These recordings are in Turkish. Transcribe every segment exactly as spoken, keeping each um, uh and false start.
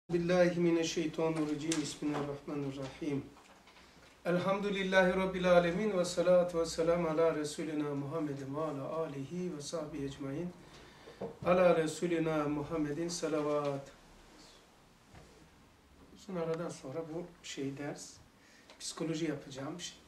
Bismillahirrahmanirrahim. Bismillahirrahmanirrahim. Elhamdülillahi Rabbil alemin ve salatu ve selamu ala Resulina Muhammedin ve ala alihi ve sahbihi ecmain. Ala Resulina Muhammedin salavat. Uzun aradan sonra bu şey ders, psikoloji yapacağım şey.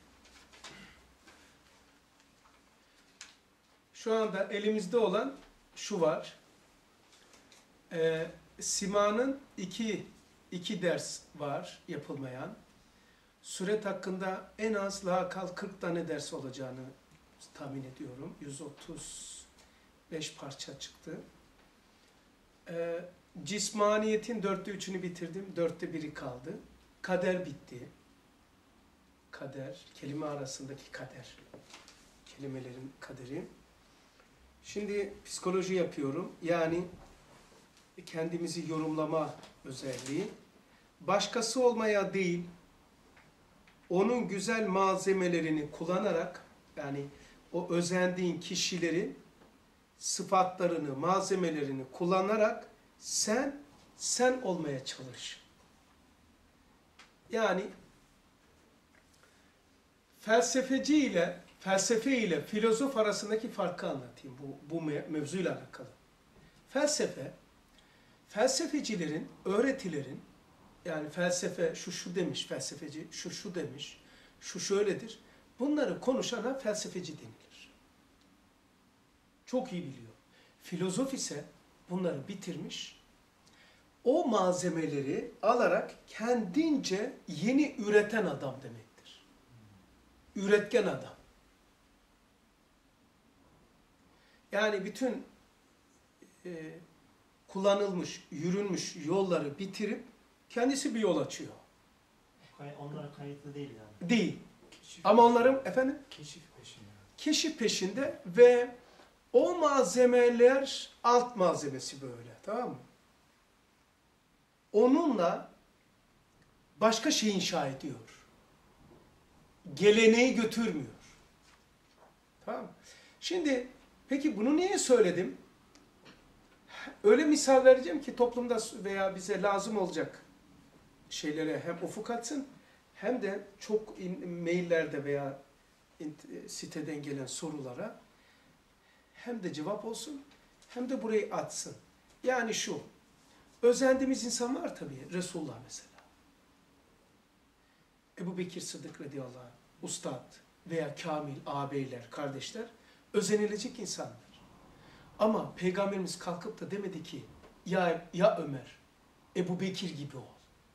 Şu anda elimizde olan şu var. Ee, Sima'nın iki, iki ders var yapılmayan. Süret hakkında en az lakal kırk tane ders olacağını tahmin ediyorum. yüz otuz beş parça çıktı. Ee, cismaniyetin dörtte üçünü bitirdim. Dörtte biri kaldı. Kader bitti. Kader, kelime arasındaki kader. Kelimelerin kaderi. Şimdi psikoloji yapıyorum. Yani kendimizi yorumlama özelliği. Başkası olmaya değil, onun güzel malzemelerini kullanarak, yani o özendiğin kişilerin sıfatlarını, malzemelerini kullanarak sen, sen olmaya çalış. Yani felsefeci ile, felsefe ile filozof arasındaki farkı anlatayım bu, bu mevzuyla alakalı. Felsefe, felsefecilerin, öğretilerin, yani felsefe şu şu demiş, felsefeci şu şu demiş, şu şöyledir. Bunları konuşana felsefeci denilir. Çok iyi biliyor. Filozof ise bunları bitirmiş, o malzemeleri alarak kendince yeni üreten adam demektir. Üretken adam. Yani bütün e, kullanılmış, yürünmüş yolları bitirip kendisi bir yol açıyor. Onlara kayıtlı değil yani. Değil. Keşif Ama peşinde. onların efendim Keşif peşinde. keşif peşinde ve o malzemeler alt malzemesi böyle, tamam mı? Onunla başka şey inşa ediyor. Geleneği götürmüyor. Tamam mı? Şimdi peki bunu niye söyledim? Öyle misal vereceğim ki toplumda veya bize lazım olacak şeylere hem ufuk açsın hem de çok maillerde veya siteden gelen sorulara hem de cevap olsun hem de burayı atsın. Yani şu, özendiğimiz insan var tabii, Resulullah mesela. Ebu Bekir Sıddık radıyallahu anh, ustad veya kamil ağabeyler, kardeşler özenilecek insanlar. Ama Peygamberimiz kalkıp da demedi ki, ya, ya Ömer, Ebu Bekir gibi ol.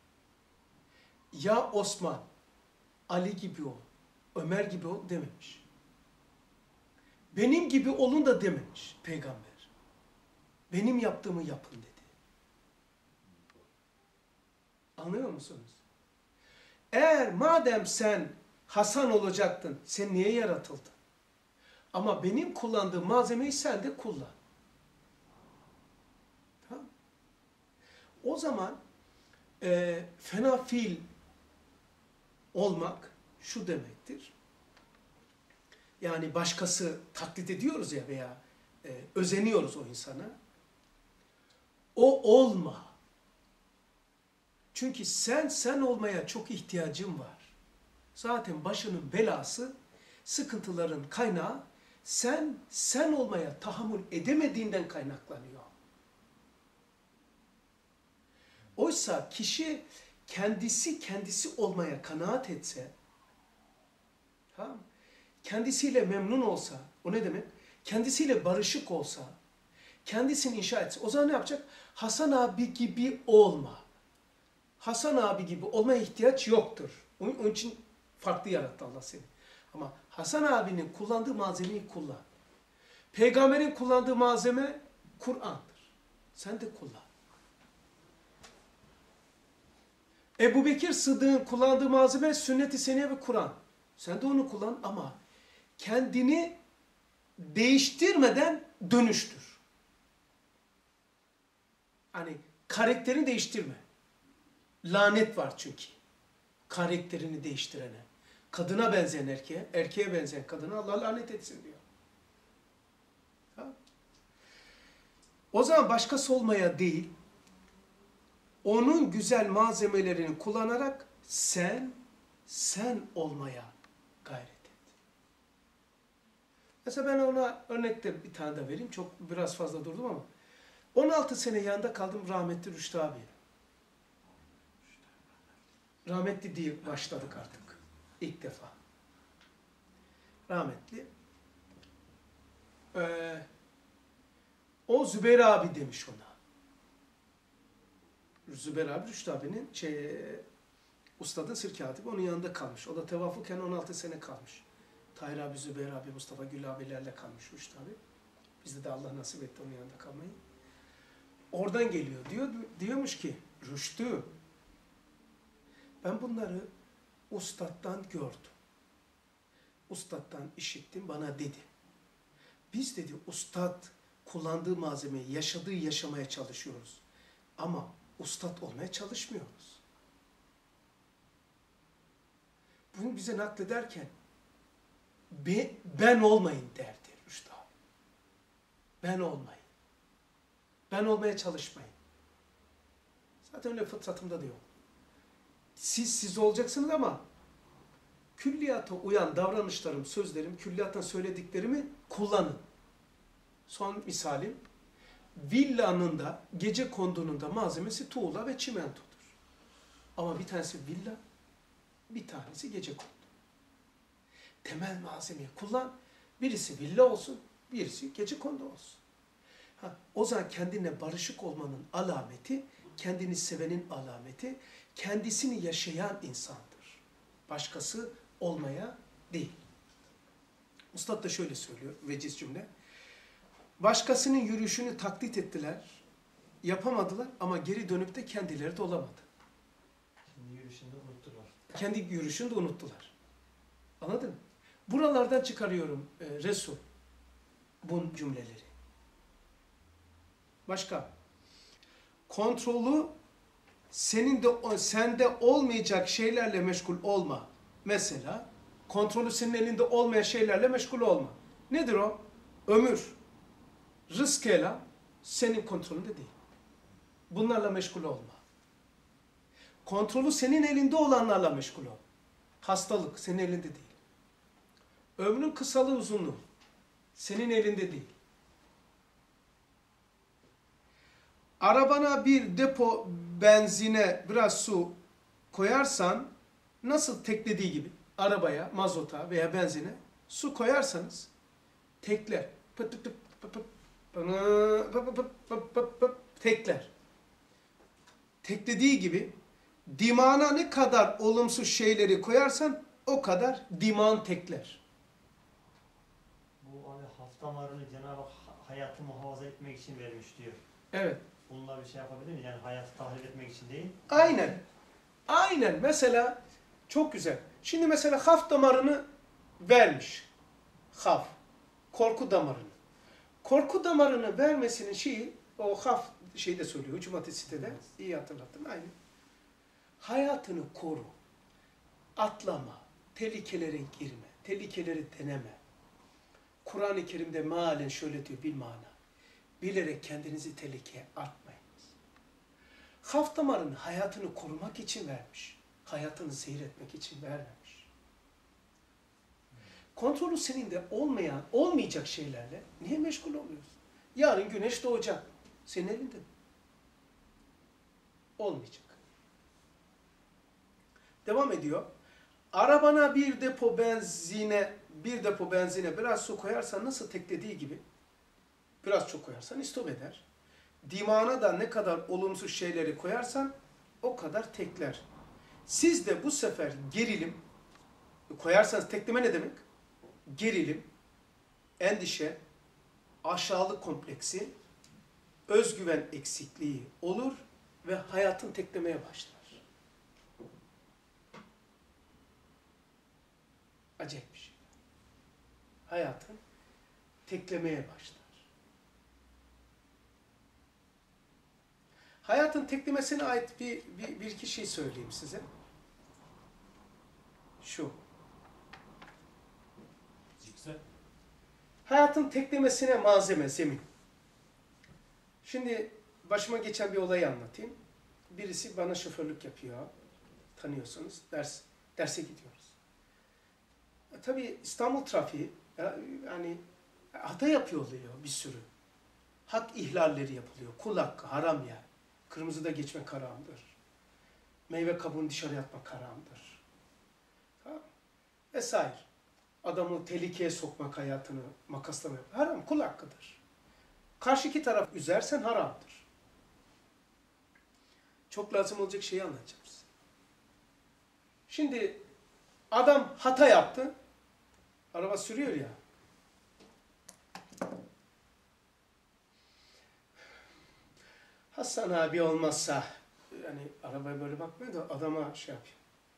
Ya Osman, Ali gibi ol, Ömer gibi ol dememiş. Benim gibi olun da dememiş Peygamber. Benim yaptığımı yapın dedi. Anlıyor musunuz? Eğer madem sen Hasan olacaktın, sen niye yaratıldın? Ama benim kullandığım malzemeyi sen de kullan. Tamam. O zaman e, fena fiil olmak şu demektir. Yani başkası taklit ediyoruz ya veya e, özeniyoruz o insana. O olma. Çünkü sen sen olmaya çok ihtiyacın var. Zaten başının belası, sıkıntıların kaynağı sen sen olmaya tahammül edemediğinden kaynaklanıyor. Oysa kişi kendisi kendisi olmaya kanaat etse, tamam, kendisiyle memnun olsa, o ne demek? Kendisiyle barışık olsa, kendisini inşa etse, o zaman ne yapacak? Hasan abi gibi olma. Hasan abi gibi olmaya ihtiyaç yoktur. Onun, onun için farklı yarattı Allah seni. Ama Hasan abinin kullandığı malzemeyi kullan. Peygamberin kullandığı malzeme Kur'an'dır. Sen de kullan. Ebu Bekir Sıddık'ın kullandığı malzeme sünnet-i seniyye ve Kur'an. Sen de onu kullan ama kendini değiştirmeden dönüştür. Hani karakterini değiştirme. Lanet var çünkü. Karakterini değiştirene. Kadına benzeyen erkeğe, erkeğe benzeyen kadına Allah lanet etsin diyor. Ha? O zaman başkası olmaya değil, onun güzel malzemelerini kullanarak sen, sen olmaya gayret et. Mesela ben ona örnekte bir tane de vereyim. Çok biraz fazla durdum ama. on altı sene yanında kaldım rahmetli Rüştü abi. Rahmetli diye başladık artık. İlk defa. Rahmetli. Ee, o Zübeyir abi demiş ona. Zübeyir abi Rüştü abinin şey, ustadın sirke hatibi onun yanında kalmış. O da tevafuken on altı sene kalmış. Tahir abi, Zübeyir abi, Mustafa Gül abilerle kalmış Rüştü abi. Bizde de Allah nasip etti onun yanında kalmayı. Oradan geliyor. Diyor, diyormuş ki Rüştü, ben bunları ustadtan gördüm. Ustadtan işittim, bana dedi. Biz dedi ustad kullandığı malzemeyi yaşadığı yaşamaya çalışıyoruz. Ama ustad olmaya çalışmıyoruz. Bunu bize naklederken be, ben olmayın derdi Rüştü abi. Ben olmayın. Ben olmaya çalışmayın. Zaten öyle fıtratımda da yok. Siz siz olacaksınız ama külliyata uyan davranışlarım, sözlerim, külliyattan söylediklerimi kullanın. Son misalim, villanın da gece konduğunun da malzemesi tuğla ve çimentodur. Ama bir tanesi villa, bir tanesi gece kondu. Temel malzemeyi kullan, birisi villa olsun, birisi gece kondu olsun. Ha, o zaman kendine barışık olmanın alameti, kendini sevenin alameti, kendisini yaşayan insandır. Başkası olmaya değil. Üstad da şöyle söylüyor, veciz cümle. Başkasının yürüyüşünü taklit ettiler, yapamadılar ama geri dönüp de kendileri de olamadı. Şimdi yürüyüşünü de unuttular. Kendi yürüyüşünü de unuttular. Anladın mı? Buralardan çıkarıyorum e, Resul bu cümleleri. Başka? Kontrolü senin de sende olmayacak şeylerle meşgul olma. Mesela kontrolü senin elinde olmayan şeylerle meşgul olma. Nedir o? Ömür, rızkıyla senin kontrolünde değil. Bunlarla meşgul olma. Kontrolü senin elinde olanlarla meşgul ol. Hastalık senin elinde değil. Ömrün kısalığı uzunluğu senin elinde değil. Arabana bir depo benzine biraz su koyarsan, nasıl teklediği gibi arabaya, mazota veya benzine su koyarsanız tekler. Pıt pıt pıt pıt pıt pıt pıt pıt pıt tekler. Teklediği gibi dimağına ne kadar olumsuz şeyleri koyarsan o kadar dimağın tekler. Bu hani hafta varını Cenab-ı Hak hayatı muhafaza etmek için vermiş diyor. Evet. Bununla bir şey yapabilir miyiz? Yani hayatı tahlil etmek için değil. Aynen. Aynen. Mesela çok güzel. Şimdi mesela haf damarını vermiş. Haf. Korku damarını. Korku damarını vermesinin şeyi, o haf şeyde söylüyor. Cumartesi sitede. Evet. İyi hatırlattın. Aynen. Hayatını koru. Atlama. Tehlikelere girme. Tehlikeleri deneme. Kur'an-ı Kerim'de mealen şöyle diyor bil mana. Bilerek kendinizi tehlikeye atmayınız. Haf damarını hayatını korumak için vermiş. Hayatını seyretmek için vermemiş. Kontrolü senin de olmayan, olmayacak şeylerle niye meşgul oluyorsun? Yarın güneş doğacak. Senin elinde. Olmayacak. Devam ediyor. Arabana bir depo benzine, bir depo benzine biraz su koyarsan nasıl teklediği gibi biraz çok koyarsan istop eder. Dimağına da ne kadar olumsuz şeyleri koyarsan o kadar tekler. Siz de bu sefer gerilim koyarsanız tekleme ne demek? Gerilim, endişe, aşağılık kompleksi, özgüven eksikliği olur ve hayatın teklemeye başlar. Acayip bir şey. Hayatın teklemeye başlar. Hayatın teklemesine ait bir, bir, bir iki şey söyleyeyim size. Şu. Zikse. Hayatın teklemesine malzeme, zemin. Şimdi başıma geçen bir olayı anlatayım. birisi bana şoförlük yapıyor. Tanıyorsunuz. Ders, derse gidiyoruz. E, tabii İstanbul trafiği yani hata yapıyor oluyor bir sürü. Hak ihlalleri yapılıyor. Kul hakkı haram yani. Kırmızıda geçmek haramdır. Meyve kabuğunu dışarı atmak haramdır. Tamam. Vesaire. Adamı tehlikeye sokmak, hayatını makaslamak haram. Kul hakkıdır. Karşı iki taraf üzersen haramdır. Çok lazım olacak şeyi anlatacağım size. Şimdi adam hata yaptı. Araba sürüyor ya. Hasan abi olmazsa, yani arabaya böyle bakmıyor da adama şey yapıyor.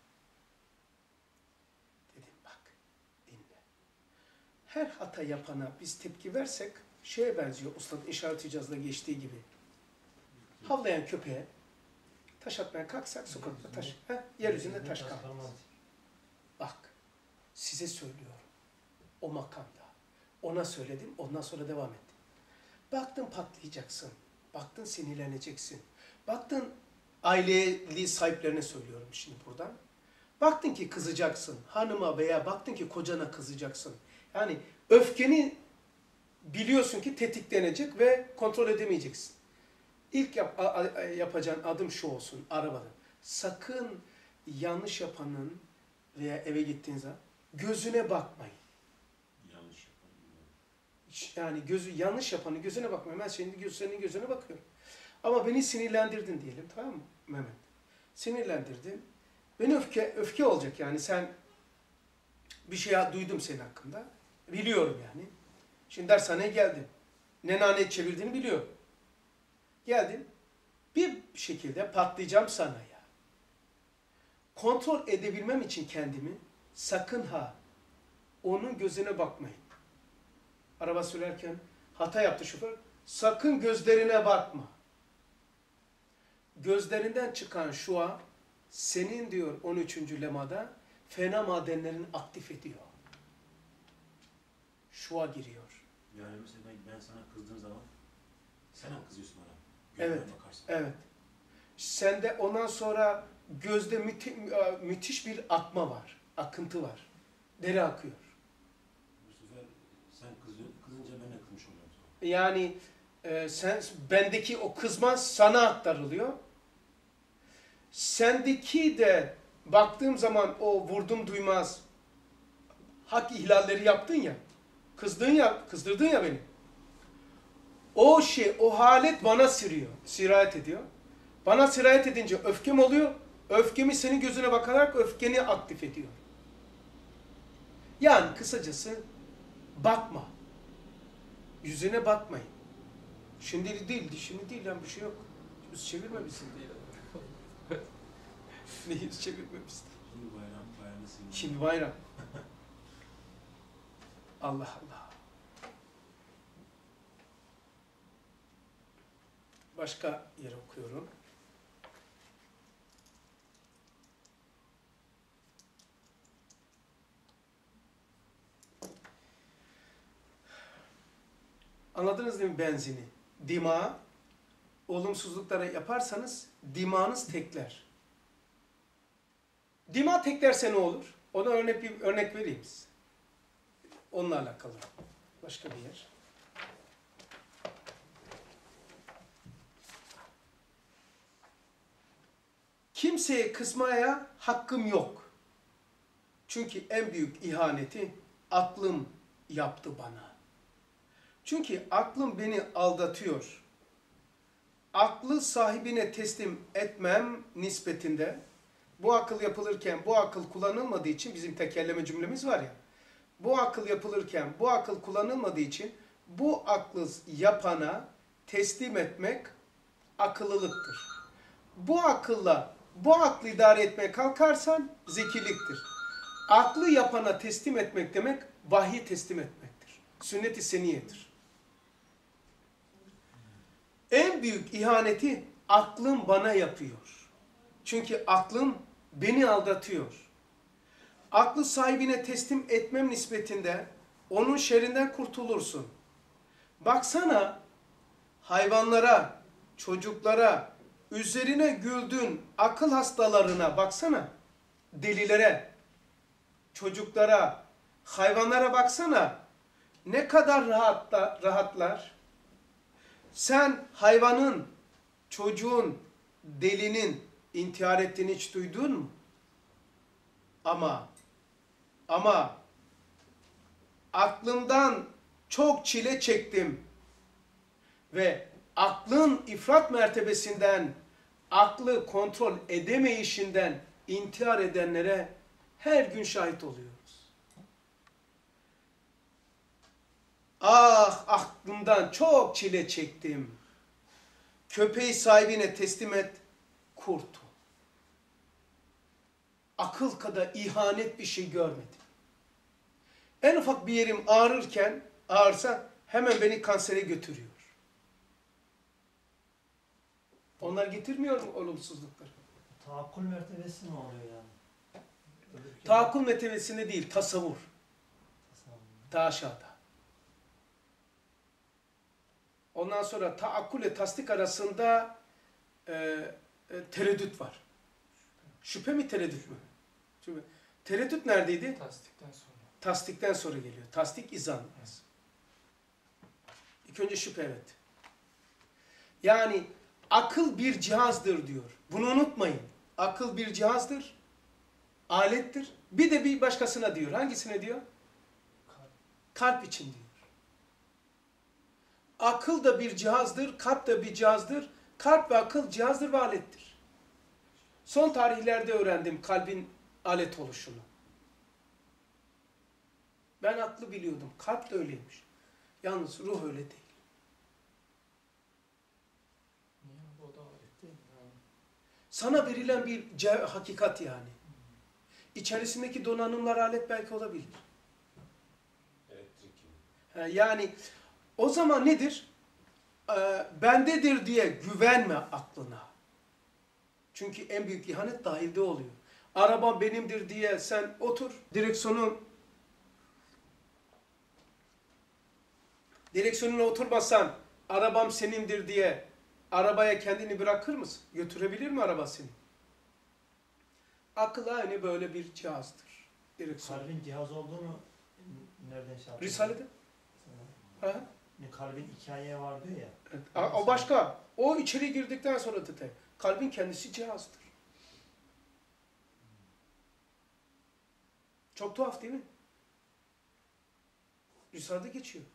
Dedim bak, dinle. Her hata yapana biz tepki versek şeye benziyor, Ustad İşaret İcaz'da geçtiği gibi. Havlayan köpeğe taş atmaya kalksak sokakta taş, heh, yeryüzünde taş kalmaz. Bak, size söylüyorum. O makamda. Ona söyledim, ondan sonra devam ettim. Baktın patlayacaksın. Baktın sinirleneceksin. Baktın aileli sahiplerine söylüyorum şimdi buradan. Baktın ki kızacaksın. Hanıma veya baktın ki kocana kızacaksın. Yani öfkeni biliyorsun ki tetiklenecek ve kontrol edemeyeceksin. İlk yap, a, a, yapacağın adım şu olsun arabada. Sakın yanlış yapanın veya eve gittiğiniz zaman gözüne bakmayın. Yanlış yapanın. Yani gözü yanlış yapanın gözüne bakmayın. Ben senin, göz, senin gözüne bakıyorum. Ama beni sinirlendirdin diyelim, tamam mı Mehmet? Sinirlendirdin. Beni öfke öfke olacak yani sen bir şey duydum senin hakkında. Biliyorum yani. Şimdi dershaneye geldim. Ne nane çevirdiğini biliyorum. Geldim. Bir şekilde patlayacağım sana ya. Kontrol edebilmem için kendimi sakın ha onun gözüne bakmayın. Araba sürerken hata yaptı şoför. Sakın gözlerine bakma. Gözlerinden çıkan şua senin diyor on üçüncü lemada fena madenlerini aktif ediyor. Şua giriyor. Yani mesela ben, ben sana kızdığım zaman sen mi kızıyorsun bana? Evet. Bakarsın. Evet. Sende ondan sonra gözde müthi, müthiş bir akma var. Akıntı var. Deri akıyor. Bu sefer sen kızıyorsun, kızınca ben de kızmış oluyorum sonra. Yani e, sen bendeki o kızma sana aktarılıyor. Sendeki de baktığım zaman o vurdum duymaz hak ihlalleri yaptın ya. Kızdın ya, kızdırdın ya beni. O şey, o halet bana sürüyor, sirayet ediyor. Bana sirayet edince öfkem oluyor. Öfkemi senin gözüne bakarak öfkeni aktif ediyor. Yani kısacası bakma. Yüzüne bakmayın. Şimdi değil, şimdi değil yani bir şey yok. Yüz çevirme bizi. Ne yüz çevirme bizi. Şimdi bayram, bayramdasın. Şimdi bayram. Allah Allah. Başka yere okuyorum. Anladınız değil mi benzini? Dima, olumsuzluklara yaparsanız dimağınız tekler. Dima teklerse ne olur? Ona örnek bir örnek vereyim size. Onunla alakalı. Başka bir yer. Kimseye kızmaya hakkım yok. Çünkü en büyük ihaneti aklım yaptı bana. Çünkü aklım beni aldatıyor. Aklı sahibine teslim etmem nispetinde, bu akıl yapılırken bu akıl kullanılmadığı için bizim tekerleme cümlemiz var ya, bu akıl yapılırken bu akıl kullanılmadığı için bu aklı yapana teslim etmek akıllılıktır. Bu akılla bu aklı idare etmeye kalkarsan zekiliktir. Aklı yapana teslim etmek demek vahyi teslim etmektir. Sünnet-i seniyedir. En büyük ihaneti aklım bana yapıyor. Çünkü aklım beni aldatıyor. Aklı sahibine teslim etmem nispetinde onun şerrinden kurtulursun. Baksana hayvanlara, çocuklara, üzerine güldüğün akıl hastalarına baksana. Delilere, çocuklara, hayvanlara baksana. Ne kadar rahatla, rahatlar. Sen hayvanın, çocuğun, delinin intihar ettiğini hiç duydun mu? Ama, ama aklımdan çok çile çektim ve aklın ifrat mertebesinden, aklı kontrol edemeyişinden intihar edenlere her gün şahit oluyoruz. Ah, aklımdan çok çile çektim. Köpeği sahibine teslim et, kurtul. Akıl kadar ihanet bir şey görmedim. En ufak bir yerim ağrırken, ağrırsa hemen beni kansere götürüyor. Onlar getirmiyor mu olumsuzlukları? Taakkul mertebesi ne oluyor yani? Ölürken- Taakkul mertebesinde değil, tasavvur. Tasavvur. Daha aşağıda. Ondan sonra taakkul ile tasdik arasında e, e, tereddüt var. Şüphe mi tereddüt mü? Şüphe. Tereddüt neredeydi? Tasdikten sonra. Tasdikten sonra geliyor. Tasdik izan. İlk önce şüphe, evet. Yani akıl bir cihazdır diyor. Bunu unutmayın. Akıl bir cihazdır, alettir. Bir de bir başkasına diyor. Hangisine diyor? Kalp. Kalp için diyor. Akıl da bir cihazdır, kalp da bir cihazdır. Kalp ve akıl cihazdır ve alettir. Son tarihlerde öğrendim kalbin alet oluşunu. Ben aklı biliyordum. Kalp de öyleymiş. Yalnız ruh öyle değil. Niye? O da alet değil mi? Yani. Sana verilen bir ce- hakikat yani. İçerisindeki donanımlar alet belki olabilir. Elektrik gibi. Ha, Yani o zaman nedir? Ee, bendedir diye güvenme aklına. Çünkü en büyük ihanet dahilde oluyor. Araba benimdir diye sen otur, direksiyonu direksiyonuna oturmasan, arabam senindir diye arabaya kendini bırakır mısın? Götürebilir mi araba seni? Akıl aynı böyle bir cihazdır. Direksiyon. Kalbin cihaz olduğunu nereden şey yapıyor? Risale'de. Ha? Ne, kalbin iki ayağı var diyor ya. Evet. A- O başka. O içeri girdikten sonra detay. Kalbin kendisi cihazdır. Çok tuhaf değil mi? Risale'de geçiyor.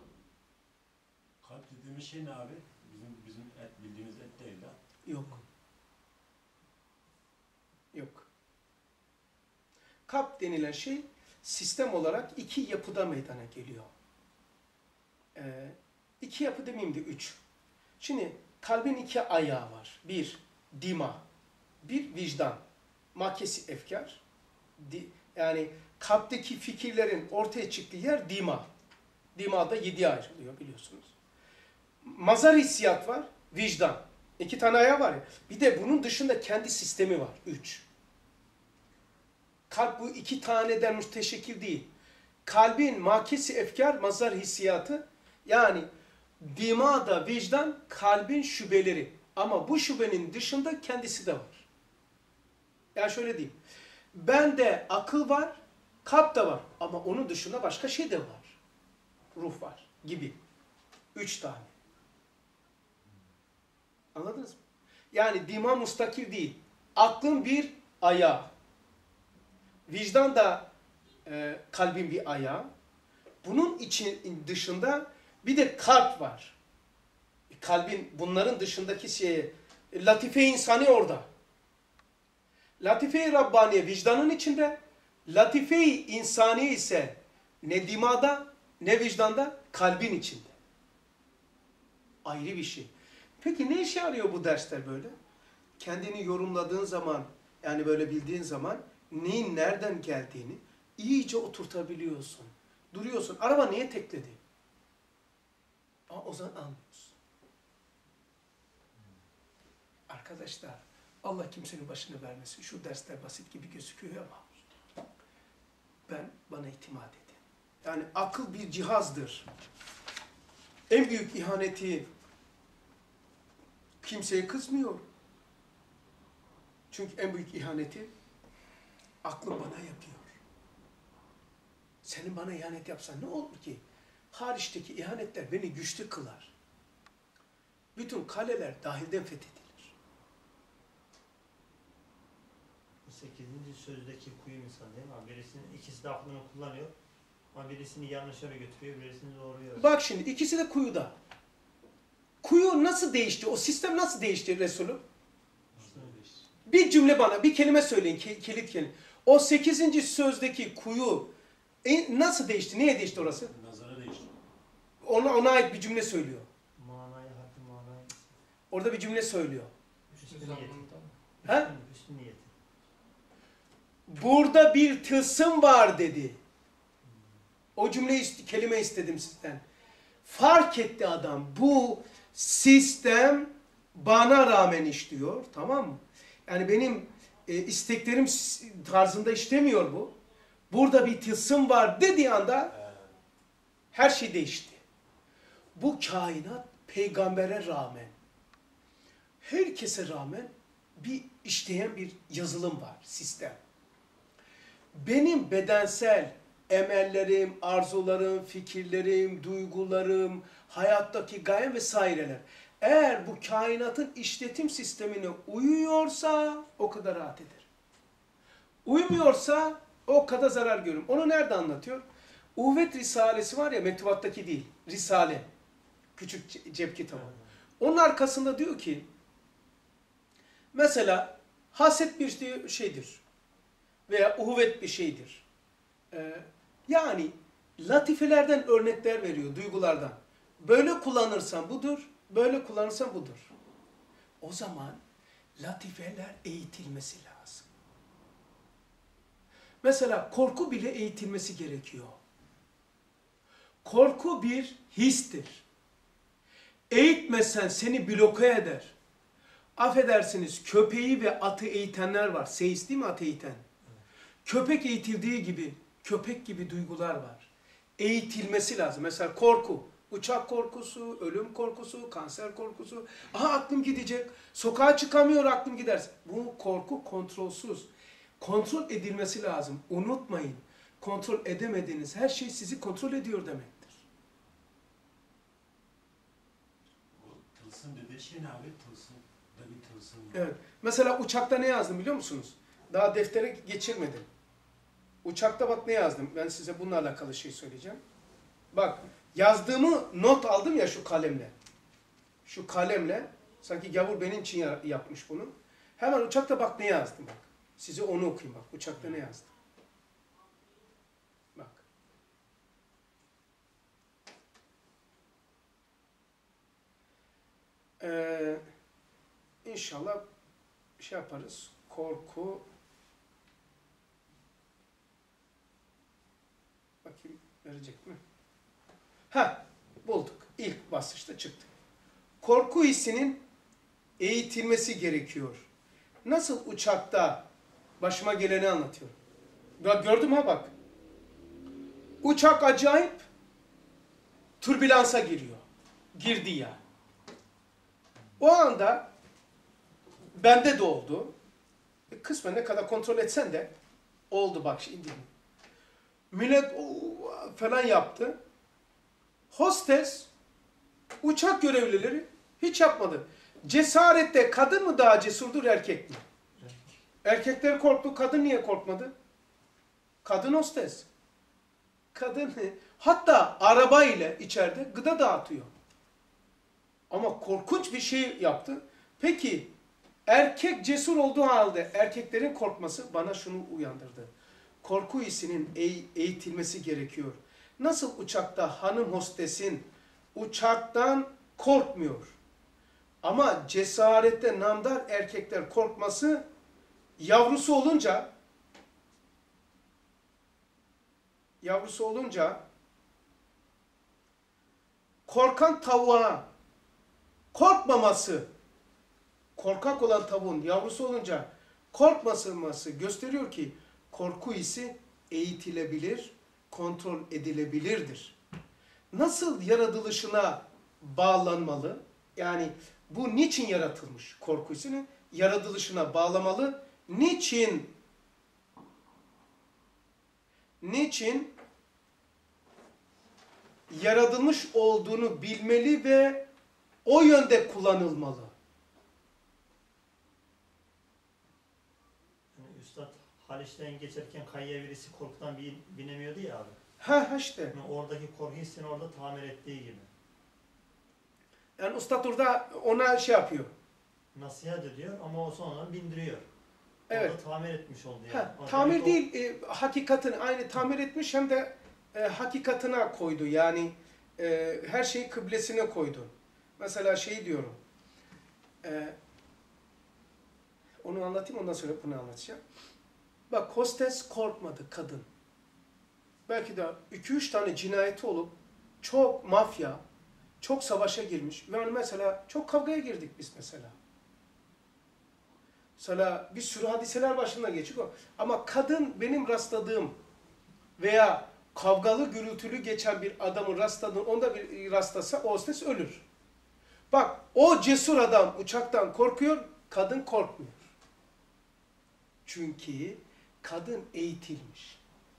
Kalp dediğimiz şey ne abi? Bizim bizim et bildiğimiz et değil lan. Yok. Yok. Kalp denilen şey sistem olarak iki yapıda meydana geliyor. Ee, iki yapı demeyeyim de üç. Şimdi kalbin iki ayağı var. Bir, dima. Bir, vicdan. Makesi efkar. Di, yani kalpteki fikirlerin ortaya çıktığı yer dima. Dima'da yediye ayrılıyor biliyorsunuz. Mazhar hissiyat var, vicdan. İki tane ayağı var ya. Bir de bunun dışında kendi sistemi var. Üç. Kalp bu iki taneden müteşekkil değil. Kalbin makesi efkar, mazhar hissiyatı, yani dimada vicdan kalbin şubeleri. Ama bu şubenin dışında kendisi de var. Yani şöyle diyeyim. Bende akıl var, kalp de var. Ama onun dışında başka şey de var. Ruh var gibi. Üç tane. Anladınız mı? Yani dima mustakil değil. Aklın bir ayağı. Vicdan da e, kalbin bir ayağı. Bunun için dışında bir de kalp var. Kalbin bunların dışındaki şeye, latife-i insani orada. Latife-i Rabbaniye vicdanın içinde, latife-i insani ise ne dimada ne vicdanda, kalbin içinde. Ayrı bir şey. Peki ne işe yarıyor bu dersler böyle? Kendini yorumladığın zaman, yani böyle bildiğin zaman neyin nereden geldiğini iyice oturtabiliyorsun. Duruyorsun. Araba niye tekledi? Aa, o zaman anlıyorsun. Arkadaşlar, Allah kimsenin başını vermesin. Şu dersler basit gibi gözüküyor ama ben bana itimat edin. Yani akıl bir cihazdır. En büyük ihaneti kimseye kızmıyor. Çünkü en büyük ihaneti aklım bana yapıyor. Senin bana ihanet yapsan ne olur ki? Hariçteki ihanetler beni güçlü kılar. Bütün kaleler dahilden fethedilir. Bu sekizinci sözdeki kuyu misal değil mi abi? Birisinin ikisi de aklını kullanıyor. Ama birisini yanlış yere götürüyor, birisini doğru yere. Bak şimdi ikisi de kuyuda. Kuyu nasıl değişti? O sistem nasıl değişti Resulüm? Bir cümle bana, bir kelime söyleyin, ki, kilit kelime. O sekizinci sözdeki kuyu e, nasıl değişti? Niye değişti orası? Nazara değişti. Ona, ona ait bir cümle söylüyor. Manayı, hakkı manayı. Orada bir cümle söylüyor. Hüsnü Üstü niyeti. zamanında mı? He? Hüsnü, hüsnü niyeti. Burada bir tılsım var dedi. O cümle kelime istedim sizden. Fark etti adam. Bu sistem bana rağmen işliyor. Tamam mı? Yani benim e, isteklerim tarzında işlemiyor bu. Burada bir tılsım var dediği anda her şey değişti. Bu kainat peygambere rağmen, herkese rağmen bir işleyen bir yazılım var, sistem. Benim bedensel emellerim, arzularım, fikirlerim, duygularım, hayattaki gayem vesaireler. Eğer bu kainatın işletim sistemine uyuyorsa o kadar rahat eder. Uymuyorsa o kadar zarar görürüm. Onu nerede anlatıyor? Uhvet Risalesi var ya, mektubattaki değil, Risale. Küçük cep kitabı. Onun arkasında diyor ki, mesela haset bir şeydir veya uhvet bir şeydir. Ee, yani latifelerden örnekler veriyor, duygulardan. Böyle kullanırsan budur, böyle kullanırsan budur. O zaman latifeler eğitilmesi lazım. Mesela korku bile eğitilmesi gerekiyor. Korku bir histir. Eğitmezsen seni bloke eder. Affedersiniz, köpeği ve atı eğitenler var. Seist değil mi atı eğiten? Köpek eğitildiği gibi, köpek gibi duygular var. Eğitilmesi lazım. Mesela korku, uçak korkusu, ölüm korkusu, kanser korkusu. Aha aklım gidecek, sokağa çıkamıyor aklım giderse. Bu korku kontrolsüz. Kontrol edilmesi lazım. Unutmayın, kontrol edemediğiniz her şey sizi kontrol ediyor demektir. Tılsım dediği şey ne abi? Tılsım. Da bir tılsım. Evet. Mesela uçakta ne yazdım biliyor musunuz? Daha deftere geçirmedim. Uçakta bak ne yazdım. Ben size bununla alakalı şey söyleyeceğim. Bak yazdığımı not aldım ya şu kalemle. Şu kalemle. Sanki gavur benim için yapmış bunu. Hemen uçakta bak ne yazdım bak. Size onu okuyayım bak. Uçakta ne yazdım. Bak. Ee, inşallah şey yaparız. Korku. Bakayım verecek mi? Ha, bulduk. İlk basışta çıktı. Korku hissinin eğitilmesi gerekiyor. Nasıl uçakta başıma geleni anlatıyorum. Bak gördüm ha bak. Uçak acayip türbülansa giriyor. Girdi ya. O anda bende de oldu. E, kısmen ne kadar kontrol etsen de oldu bak şimdi. Millet ooo falan yaptı. Hostes, uçak görevlileri hiç yapmadı. Cesarette kadın mı daha cesurdur erkek mi? Erkekler korktu, kadın niye korkmadı? Kadın hostes. Kadın hatta araba ile içeride gıda dağıtıyor. Ama korkunç bir şey yaptı. Peki erkek cesur olduğu halde erkeklerin korkması bana şunu uyandırdı. Korku hissinin eğitilmesi gerekiyor. Nasıl uçakta hanım hostesin uçaktan korkmuyor. Ama cesarette namdar erkekler korkması yavrusu olunca yavrusu olunca korkan tavuğa korkmaması, korkak olan tavuğun yavrusu olunca korkmaması gösteriyor ki korku hissi eğitilebilir, kontrol edilebilirdir. Nasıl yaratılışına bağlanmalı? Yani bu niçin yaratılmış korku hissini? yaratılışına bağlamalı. Niçin? Niçin? Yaratılmış olduğunu bilmeli ve o yönde kullanılmalı. Yani Üstad Haliç'ten geçerken kayaya birisi korkudan bin, binemiyordu ya abi. Ha işte. Yani oradaki korku hissini orada tamir ettiği gibi. Yani Üstad orada ona şey yapıyor. Nasihat ediyor ama o sonradan bindiriyor. Evet. Orada tamir etmiş oldu yani. Ha, O tamir demek değil, e, hakikatini aynı tamir etmiş hem de e, hakikatine koydu. Yani e, her şeyi kıblesine koydu. Mesela şey diyorum. E, onu anlatayım, ondan sonra bunu anlatacağım. Bak, hostes korkmadı, kadın. Belki de iki üç tane cinayeti olup çok mafya, çok savaşa girmiş. Yani mesela çok kavgaya girdik biz mesela. Mesela bir sürü hadiseler başına geçiyor. Ama kadın benim rastladığım veya kavgalı gürültülü geçen bir adamın rastladığını onda bir rastlasa o hostes ölür. Bak, o cesur adam uçaktan korkuyor, kadın korkmuyor. Çünkü kadın eğitilmiş.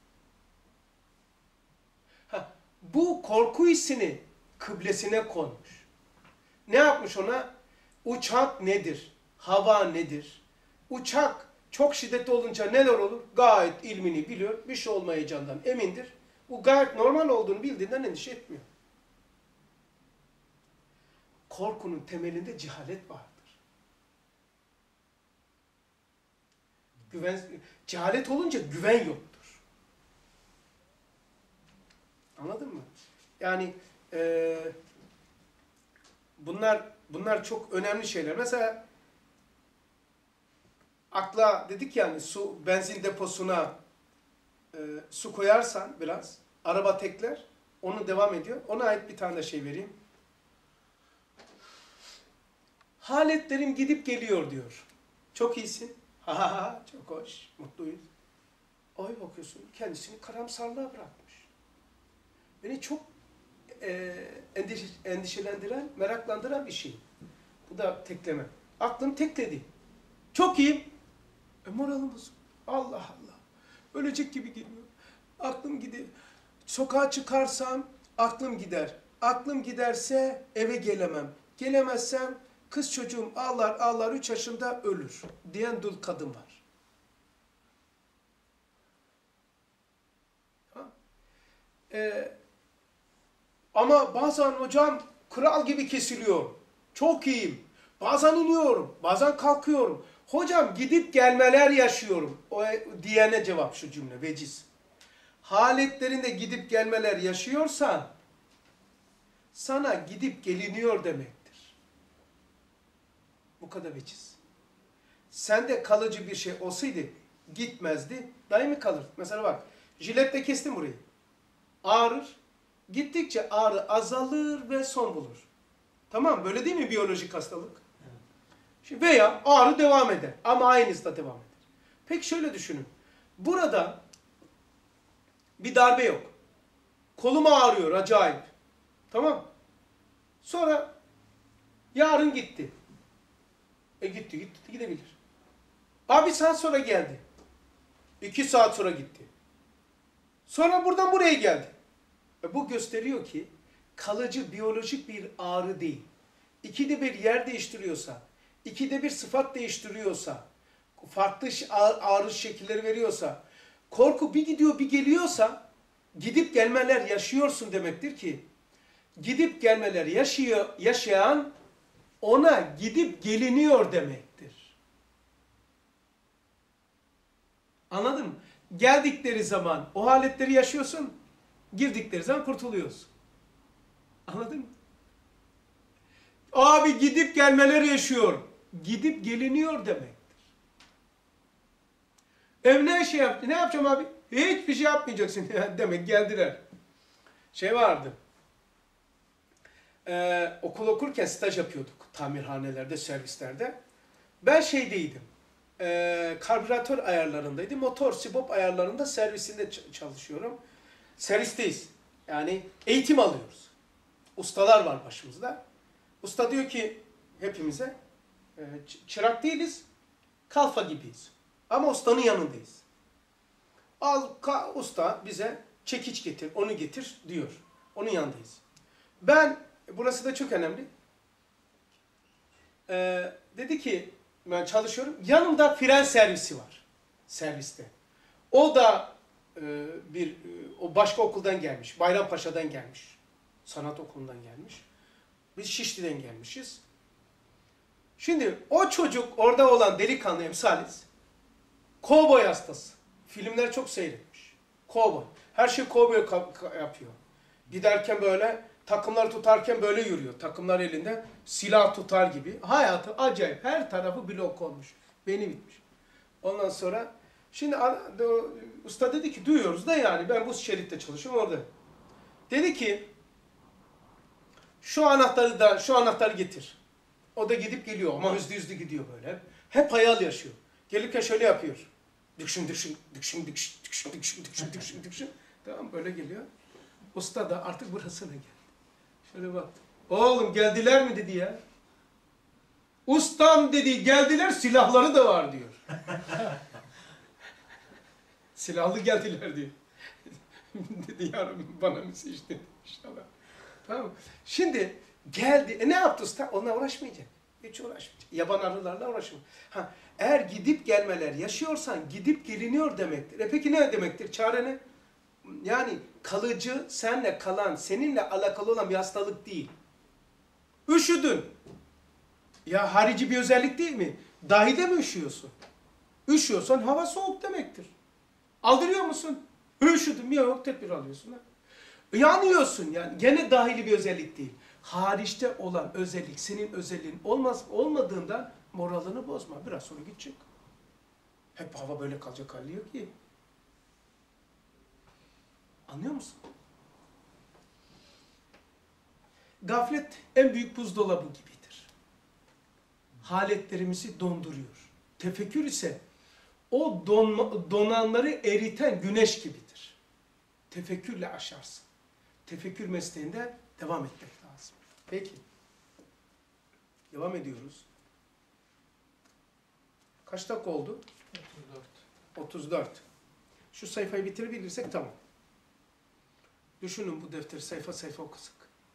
Ha, bu korku hissini kıblesine konmuş. Ne yapmış ona? Uçak nedir? Hava nedir? Uçak çok şiddetli olunca neler olur? Gayet ilmini biliyor. Bir şey olmayacağından emindir. Bu gayet normal olduğunu bildiğinden endişe etmiyor. Korkunun temelinde cehalet vardır. Güven, cehalet olunca güven yoktur. Anladın mı? Yani e, bunlar bunlar çok önemli şeyler. Mesela akla dedik yani su benzin deposuna e, su koyarsan biraz araba tekler, onu devam ediyor. Ona ait bir tane de şey vereyim. Haletlerim gidip geliyor diyor. Çok iyisin. Ha ha ha, çok hoş, mutluyuz. Ay bakıyorsun kendisini karamsarlığa bırakmış. Beni çok e, endişe, endişelendiren, meraklandıran bir şey. Bu da tekleme. Aklım tekledi. Çok iyiyim. E moralim bozuk. Allah Allah. Ölecek gibi geliyor. Aklım gidiyor. Sokağa çıkarsam aklım gider. Aklım giderse eve gelemem. Gelemezsem kız çocuğum ağlar ağlar üç yaşında ölür diyen dul kadın var. Ha? Ee, ama bazen hocam kral gibi kesiliyor. Çok iyiyim. Bazen iniyorum. Bazen kalkıyorum. Hocam gidip gelmeler yaşıyorum. O diyene cevap şu cümle veciz. Haletlerinde gidip gelmeler yaşıyorsan sana gidip geliniyor demektir. Bu kadar veciz. Sende kalıcı bir şey olsaydı gitmezdi, daimi kalır. Mesela bak, jiletle kestim burayı. Ağrır. Gittikçe ağrı azalır ve son bulur. Tamam, böyle değil mi biyolojik hastalık? Evet. Şimdi veya ağrı devam eder ama aynı hızda devam eder. Peki şöyle düşünün. Burada bir darbe yok. Kolum ağrıyor acayip. Tamam. Sonra yarın gitti. E gitti gitti gidebilir. Abi saat sonra geldi. İki saat sonra gitti. Sonra buradan buraya geldi. E bu gösteriyor ki kalıcı biyolojik bir ağrı değil. İkide bir yer değiştiriyorsa, ikide bir sıfat değiştiriyorsa, farklı ağrı şekilleri veriyorsa, korku bir gidiyor bir geliyorsa, gidip gelmeler yaşıyorsun demektir ki, gidip gelmeler yaşıyor, yaşayan ona gidip geliniyor demektir. Anladın mı? Geldikleri zaman o haletleri yaşıyorsun, girdikleri zaman kurtuluyorsun. Anladın mı? Abi gidip gelmeler yaşıyor. Gidip geliniyor demektir. Ev ne şey yaptı? Ne yapacağım abi? Hiçbir şey yapmayacaksın demek. Geldiler. Şey vardı. Ee, okul okurken staj yapıyorduk. Tamirhanelerde, servislerde. Ben şeydeydim. E, karbüratör ayarlarındaydım. Motor, sibop ayarlarında servisinde çalışıyorum. Servisteyiz. Yani eğitim alıyoruz. Ustalar var başımızda. Usta diyor ki hepimize, e, çırak değiliz, kalfa gibiyiz. Ama ustanın yanındayız. Al ka, usta bize çekiç getir, onu getir diyor. Onun yanındayız. Ben, burası da çok önemli. Ee, dedi ki, ben çalışıyorum. Yanımda fren servisi var. Serviste. O da e, bir, e, o başka okuldan gelmiş. Bayrampaşa'dan gelmiş. Sanat okulundan gelmiş. Biz Şişli'den gelmişiz. Şimdi o çocuk, orada olan delikanlı emsaliz, kovboy hastası. Filmler çok seyretmiş. Kovboy. Her şey kovboy yapıyor. Giderken böyle, takımlar tutarken böyle yürüyor. Takımlar elinde silah tutar gibi. Hayatı acayip. Her tarafı blok olmuş. Beyni bitmiş. Ondan sonra, şimdi usta dedi ki, duyuyoruz da yani, ben bu şeritte çalışıyorum orada. Dedi ki, şu anahtarı da, şu anahtarı getir. O da gidip geliyor ama hızlı hızlı gidiyor böyle. Hep hayal yaşıyor. Gelirken şöyle yapıyor. Dükşün, dükşün, dükşün, dükşün, dükşün, dükşün, dükşün, dükşün, dükşün. Tamam, böyle geliyor. Usta da artık burasına geldi. Şöyle baktı. Oğlum geldiler mi dedi ya. Ustam dedi, geldiler, silahları da var diyor. Silahlı geldiler diyor. Dedi yarın bana mı seçtin inşallah. Tamam. Şimdi geldi. E ne yaptı usta? Onunla uğraşmayacak. Hiç uğraşmayacak. Yaban arılarla uğraşmayacak. Ha, eğer gidip gelmeler yaşıyorsan gidip geliniyor demektir. E peki ne demektir? Çare ne? Yani kalıcı, seninle kalan, seninle alakalı olan bir hastalık değil. Üşüdün. Ya harici bir özellik değil mi? Dahide mi üşüyorsun? Üşüyorsan hava soğuk demektir. Aldırıyor musun? Üşüdüm. Yok, tedbir alıyorsun. Ha? Yanıyorsun yani. Gene dahili bir özellik değil. Hariçte olan özellik, senin özelliğin olmaz, olmadığında moralini bozma. Biraz sonra gidecek. Hep hava böyle kalacak hali yok ki. Anlıyor musun? Gaflet en büyük buzdolabı gibidir. Haletlerimizi donduruyor. Tefekkür ise o donma, donanları eriten güneş gibidir. Tefekkürle aşarsın. Tefekkür mesleğinde devam etmek lazım. Peki. Devam ediyoruz. Kaç dakika oldu? otuz dört. otuz dört. Şu sayfayı bitirebilirsek tamam. Düşünün bu defteri sayfa sayfa okusak.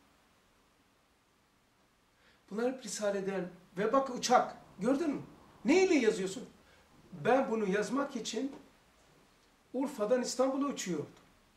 Bunlar hep Risale'den ve bak uçak. Gördün mü? Neyle yazıyorsun? Ben bunu yazmak için Urfa'dan İstanbul'a uçuyordum.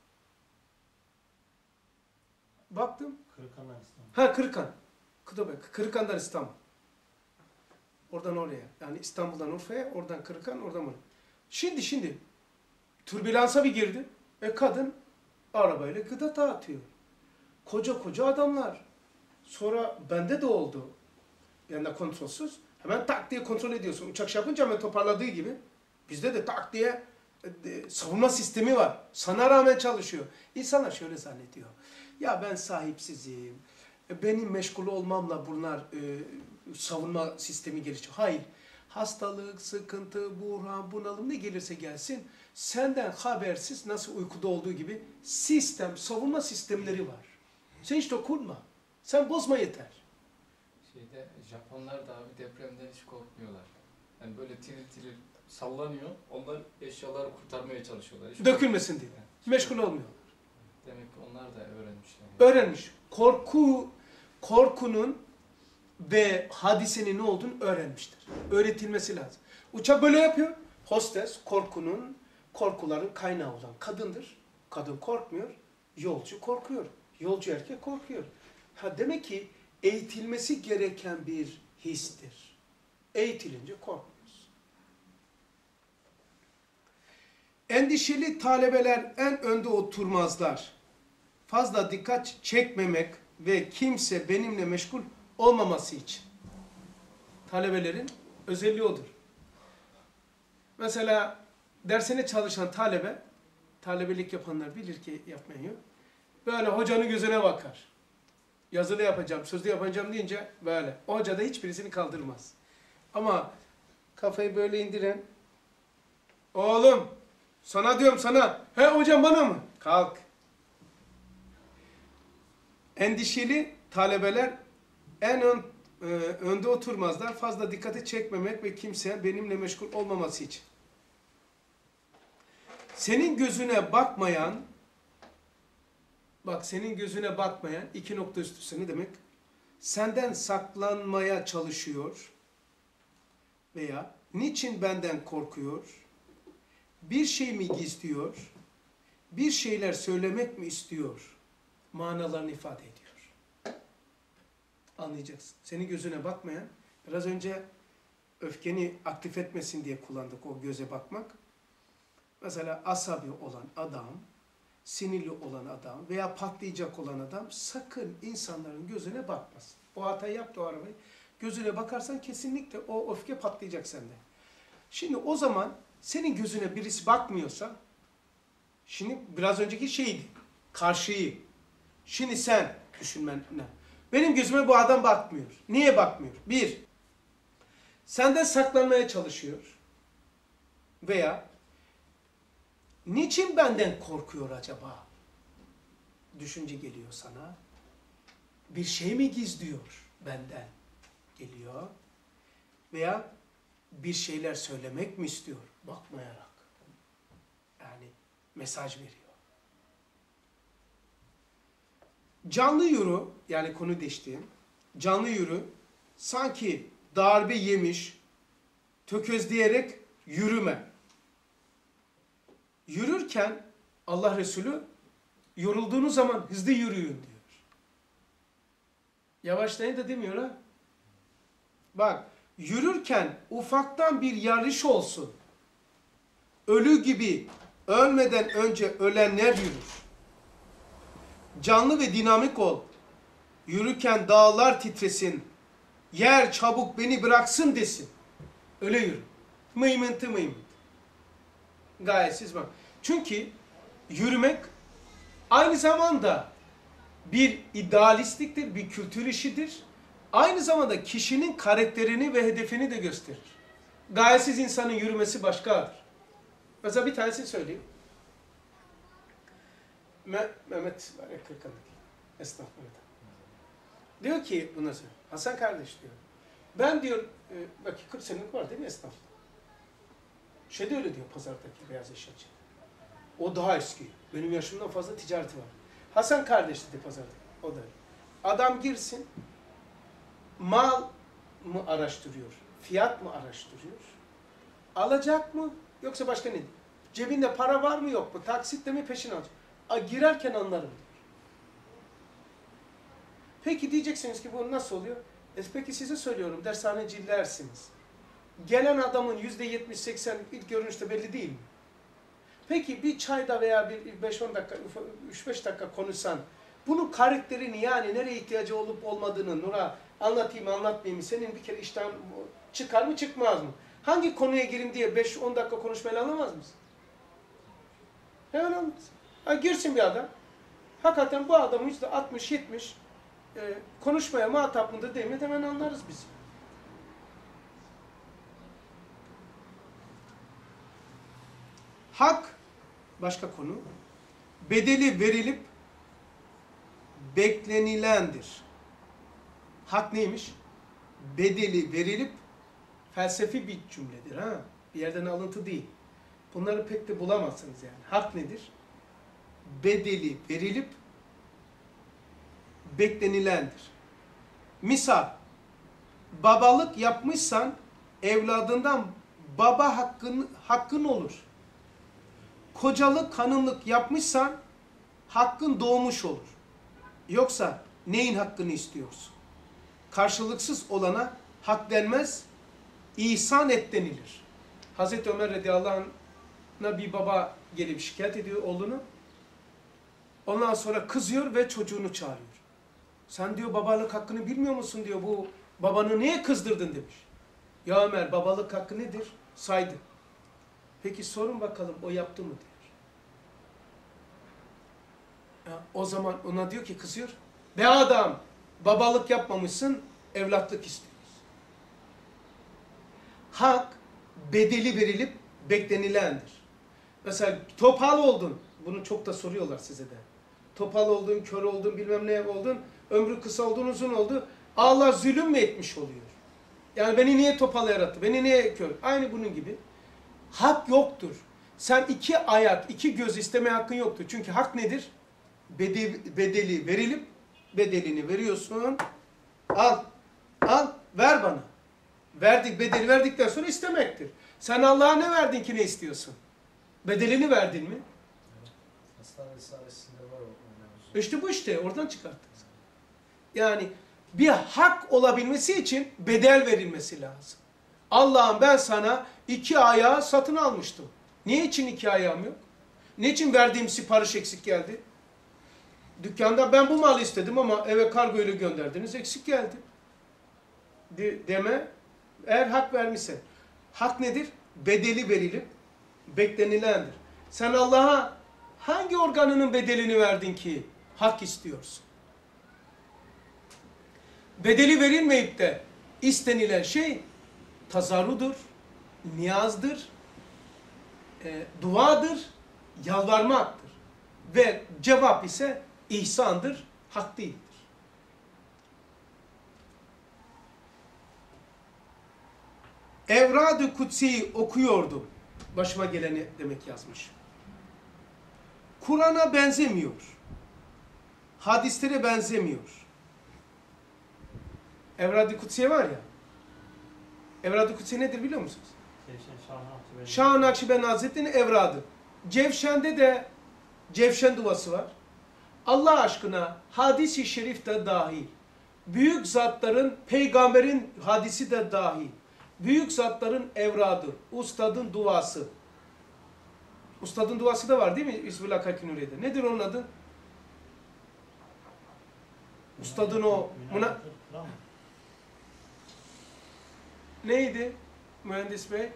Baktım. Kırıkanlar İstanbul. Ha Kırıkan. Kırıkan'dan İstanbul. Oradan oraya. Yani İstanbul'dan Urfa'ya, oradan Kırıkan, oradan oraya. Şimdi şimdi türbülansa bir girdi. E kadın arabayla gıda dağıtıyor. Koca koca adamlar. Sonra bende de oldu. Yani de kontrolsüz. Hemen tak diye kontrol ediyorsun. Uçak şey yapınca hemen toparladığı gibi. Bizde de tak diye e, savunma sistemi var. Sana rağmen çalışıyor. İnsanlar şöyle zannediyor. Ya ben sahipsizim. E, benim meşgul olmamla bunlar e, savunma sistemi gelişiyor. Hayır. Hastalık, sıkıntı, buhran, bunalım ne gelirse gelsin. Senden habersiz nasıl uykuda olduğu gibi sistem, savunma sistemleri var. Sen hiç dokunma. Sen bozma yeter. Şeyde Japonlar da abi depremden hiç korkmuyorlar. Yani böyle tiril tiril sallanıyor. Onlar eşyaları kurtarmaya çalışıyorlar. Hiç Dökülmesin diye. Yani, Meşgul olmuyor. demek ki onlar da öğrenmişler. Yani. Öğrenmiş. Korku, korkunun ve hadisenin ne olduğunu öğrenmiştir. Öğretilmesi lazım. Uçak böyle yapıyor. Hostes korkunun, korkuların kaynağı olan kadındır. Kadın korkmuyor. Yolcu korkuyor. Yolcu erkek korkuyor. Ha demek ki eğitilmesi gereken bir histir. Eğitilince korkmuyoruz. Endişeli talebeler en önde oturmazlar. Fazla dikkat çekmemek ve kimse benimle meşgul olmaması için. Talebelerin özelliği odur. Mesela dersine çalışan talebe, talebelik yapanlar bilir ki yapmayan yok. Böyle hocanın gözüne bakar. Yazılı yapacağım, sözlü yapacağım deyince böyle. O hoca da hiçbirisini kaldırmaz. Ama kafayı böyle indiren, oğlum sana diyorum sana, he hocam bana mı? Kalk. Endişeli talebeler en ön e, önde oturmazlar. Fazla dikkati çekmemek ve kimse benimle meşgul olmaması için. Senin gözüne bakmayan, bak senin gözüne bakmayan, iki nokta üstüsü ne demek? Senden saklanmaya çalışıyor veya niçin benden korkuyor, bir şey mi gizliyor, bir şeyler söylemek mi istiyor manalarını ifade ediyor. Anlayacaksın. Senin gözüne bakmayan, biraz önce öfkeni aktif etmesin diye kullandık o göze bakmak. Mesela asabi olan adam, sinirli olan adam veya patlayacak olan adam sakın insanların gözüne bakmasın. O hatayı yaptı o arabayı. Gözüne bakarsan kesinlikle o öfke patlayacak sende. Şimdi o zaman senin gözüne birisi bakmıyorsa, şimdi biraz önceki şeydi, karşıyı. Şimdi sen düşünmen ne? Benim gözüme bu adam bakmıyor. Niye bakmıyor? Bir, senden saklanmaya çalışıyor. Veya niçin benden korkuyor acaba? Düşünce geliyor sana. Bir şey mi gizliyor benden? Geliyor. Veya bir şeyler söylemek mi istiyor? Bakmayarak. Yani mesaj veriyor. Canlı yürü, yani konu değişti. Canlı yürü, sanki darbe yemiş, tökezleyerek yürüme. Yürürken Allah Resulü yorulduğunuz zaman hızlı yürüyün diyor. Yavaşlayın da demiyor ha. Bak, yürürken ufaktan bir yarış olsun. Ölü gibi ölmeden önce ölenler yürür. Canlı ve dinamik ol. Yürürken dağlar titresin. Yer çabuk beni bıraksın desin. Öyle yürü. Mıymıntı mıymıntı. Gayetsiz bak. Çünkü yürümek aynı zamanda bir idealistliktir, bir kültür işidir. Aynı zamanda kişinin karakterini ve hedefini de gösterir. Gayesiz insanın yürümesi başkadır. Mesela bir tanesini söyleyeyim. Mehmet var ya Kırkan'daki. Esnaf Mehmet. Diyor ki buna söylüyor. Hasan kardeş diyor. Ben diyor, e, bak kırk senelik var değil mi esnaf? Şey de öyle diyor pazardaki beyaz eşyacı. O daha eski. Benim yaşımdan fazla ticareti var. Hasan kardeş dedi pazarda. O da öyle. Adam girsin, mal mı araştırıyor, fiyat mı araştırıyor, alacak mı yoksa başka ne? Cebinde para var mı yok mu, taksitle mi peşin alacak? A, girerken anlarım diyor. Peki diyeceksiniz ki bu nasıl oluyor? E, peki size söylüyorum, dershanecilersiniz. Gelen adamın yüzde yetmiş seksen ilk görünüşte belli değil mi? Peki bir çayda veya bir beş on dakika, üç beş dakika konuşsan, bunun karakterini yani nereye ihtiyacı olup olmadığını Nur'a anlatayım mı anlatmayayım mı? Senin bir kere işten çıkar mı çıkmaz mı? Hangi konuya gireyim diye beş on dakika konuşmayla anlamaz mısın? Hemen anlarsın. Ha, girsin bir adam. Hakikaten bu adamın yüzde altmış yetmiş e, konuşmaya muhatap mıdır değil mi? Hemen anlarız biz. Hak, başka konu, bedeli verilip beklenilendir. Hak neymiş? Bedeli verilip felsefi bir cümledir. Ha? Bir yerden alıntı değil. Bunları pek de bulamazsınız yani. Hak nedir? Bedeli verilip beklenilendir. Misal, babalık yapmışsan evladından baba hakkın, hakkın olur. Kocalık, hanımlık yapmışsan hakkın doğmuş olur. Yoksa neyin hakkını istiyorsun? Karşılıksız olana hak denmez, ihsan et denilir. Hazreti Ömer radıyallahu anh'a bir baba gelip şikayet ediyor oğlunu. Ondan sonra kızıyor ve çocuğunu çağırıyor. Sen diyor babalık hakkını bilmiyor musun diyor, bu babanı niye kızdırdın demiş. Ya Ömer, babalık hakkı nedir? Saydı. Peki sorun bakalım o yaptı mı diyor. Ya, o zaman ona diyor ki kızıyor. Be adam, babalık yapmamışsın, evlatlık istiyoruz. Hak bedeli verilip beklenilendir. Mesela topal oldun. Bunu çok da soruyorlar size de. Topal oldun, kör oldun, bilmem ne oldun. Ömrü kısa oldun, uzun oldu. Allah zulüm mü etmiş oluyor? Yani beni niye topal yarattı? Beni niye kör? Aynı bunun gibi. Hak yoktur. Sen iki ayak, iki göz isteme hakkın yoktur. Çünkü hak nedir? Bedeli, bedeli verilip bedelini veriyorsun. Al, al, ver bana. Verdik, bedeli verdikten sonra istemektir. Sen Allah'a ne verdin ki ne istiyorsun? Bedelini verdin mi? Aslan Risalesi'nde var o. İşte bu işte, oradan çıkarttın. Yani bir hak olabilmesi için bedel verilmesi lazım. Allah'ım ben sana iki ayağı satın almıştım. Niye için iki ayağım yok? Niçin verdiğim sipariş eksik geldi? Dükkanda ben bu malı istedim ama eve kargoyla gönderdiniz, eksik geldi. De, deme, eğer hak vermişsen. Hak nedir? Bedeli verilip beklenilendir. Sen Allah'a hangi organının bedelini verdin ki hak istiyorsun? Bedeli verilmeyip de istenilen şey tazarrudur, niyazdır, e, duadır, yalvarmaktır. Ve cevap ise ihsandır, hak değildir. Evrad-ı Kutsi'yi okuyordum. Başıma geleni demek yazmış. Kur'an'a benzemiyor. Hadislere benzemiyor. Evrad-ı Kutsiye var ya. Evrad-ı Kutsiye nedir biliyor musunuz? Şah-ı Nakşibendi Hazretleri'nin evradı. Cevşen'de de Cevşen duası var. Allah aşkına hadis-i şerif de dahil. Büyük zatların, peygamberin hadisi de dahil. Büyük zatların evradı, ustadın duası. Ustadın duası da var değil mi İsmillah Kalkinuriye'de? Nedir onun adı? Ustadın o... Muna... Neydi mühendis bey?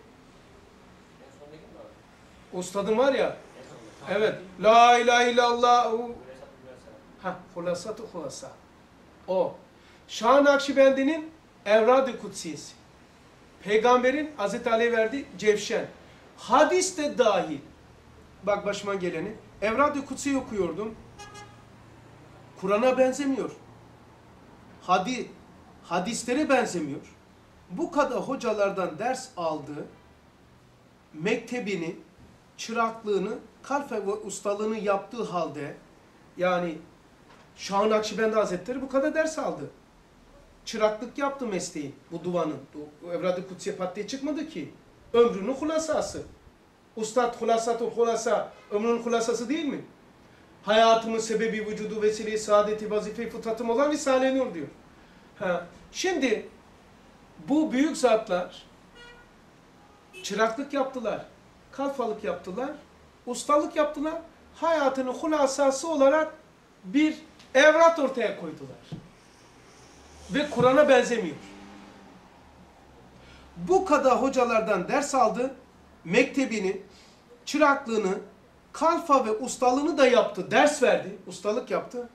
Ustadın var ya. Evet. La ilahe illallah. Ha, hulasat-ı hulasa. O. Şah-ı Nakşibendi'nin Evrad-ı Kutsiyesi. Peygamberin Hazreti Ali'ye verdiği Cevşen. Hadis de dahil. Bak başıma geleni. Evrad-ı Kutsi'yi okuyordum. Kur'an'a benzemiyor. Hadi, hadislere benzemiyor. Bu kadar hocalardan ders aldı, mektebini, çıraklığını, kalfe ve ustalığını yaptığı halde, yani Şah-ı Nakşibendi Hazretleri bu kadar ders aldı. Çıraklık yaptı mesleği, bu duvanın. Bu Evrad-ı Kutsiye pat çıkmadı ki. Ömrünün hulasası. Ustad hulasatul hulasa, ömrünün hulasası değil mi? Hayatımın sebebi, vücudu, vesile-i saadeti, vazife-i fıtratım olan Risale-i Nur diyor. Ha. Şimdi bu büyük zatlar çıraklık yaptılar, kalfalık yaptılar, ustalık yaptılar, hayatının hulasası olarak bir evrat ortaya koydular. Ve Kur'an'a benzemiyor. Bu kadar hocalardan ders aldı, mektebini, çıraklığını, kalfa ve ustalığını da yaptı, ders verdi, ustalık yaptı.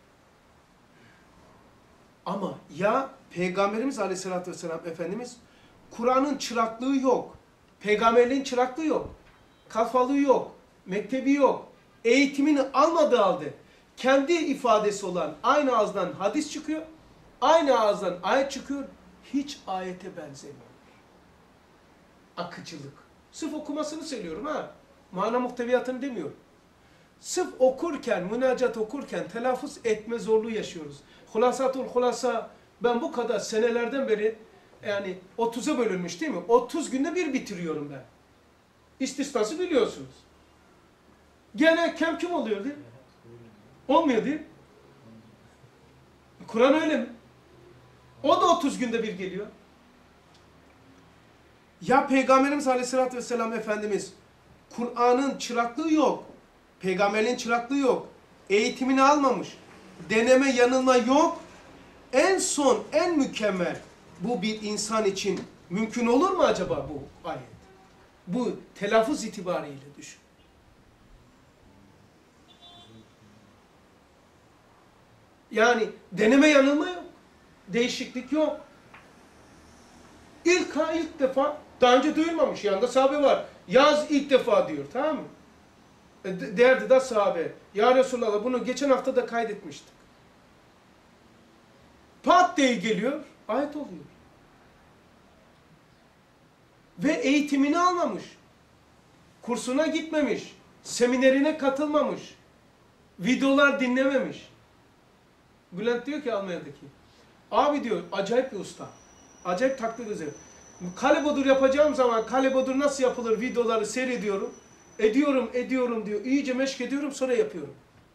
Ama ya Peygamberimiz Aleyhisselatü Vesselam Efendimiz Kur'an'ın çıraklığı yok, peygamberliğin çıraklığı yok, kalfalığı yok, mektebi yok, eğitimini almadığı halde kendi ifadesi olan aynı ağızdan hadis çıkıyor, aynı ağızdan ayet çıkıyor, hiç ayete benzemiyor. Akıcılık. Sırf okumasını söylüyorum ha. Mana muhteviyatını demiyorum. Sırf okurken, münacat okurken telaffuz etme zorluğu yaşıyoruz. Hulasatul hulasa, ben bu kadar senelerden beri yani otuza bölünmüş değil mi? otuz günde bir bitiriyorum ben. İstisnası biliyorsunuz. Gene kem kim oluyor değil mi? Olmuyor değil mi? Kur'an öyle mi? O da otuz günde bir geliyor. Ya Peygamberimiz Aleyhisselatü Vesselam Efendimiz Kur'an'ın çıraklığı yok. Peygamberliğin çıraklığı yok. Eğitimini almamış. Deneme yanılma yok. En son, en mükemmel bu bir insan için mümkün olur mu acaba bu ayet? Bu telaffuz itibariyle düşün. Yani deneme yanılma yok. Değişiklik yok. İlk ha ilk defa, daha önce duyulmamış, yanında sahabe var. Yaz ilk defa diyor, tamam mı? E, derdi de sahabe. Ya Resulallah, bunu geçen hafta da kaydetmiştik. Pat pat diye geliyor, ayet oluyor. Ve eğitimini almamış. Kursuna gitmemiş. Seminerine katılmamış. Videolar dinlememiş. Bülent diyor ki Almanya'daki. Abi diyor acayip bir usta. Acayip taklit ediyor. Kale bodur yapacağım zaman kale bodur nasıl yapılır videoları seyrediyorum. Ediyorum, ediyorum diyor. İyice meşk ediyorum sonra yapıyorum.